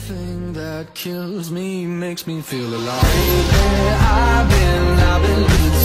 thing that kills me makes me feel alive. Lately I've been losing